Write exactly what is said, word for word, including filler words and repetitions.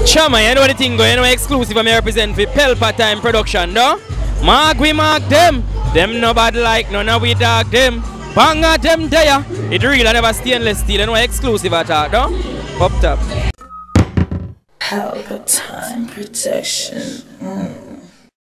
Chama, you know the thing go, you know exclusive I represent for Pelpa Time Production, no? Mark we mark them. Them nobody like none of we dog them. Banga them there. It real and never stainless steel, you know exclusive attack, no? Pop top. Pelpa Time Production. Mm.